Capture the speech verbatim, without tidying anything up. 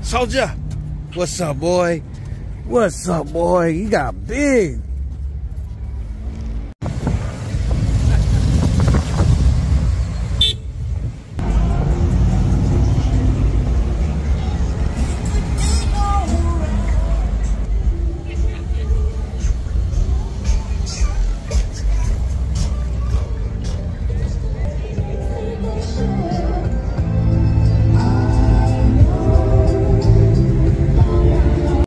Soldier, what's up, boy? What's up, boy? You got big.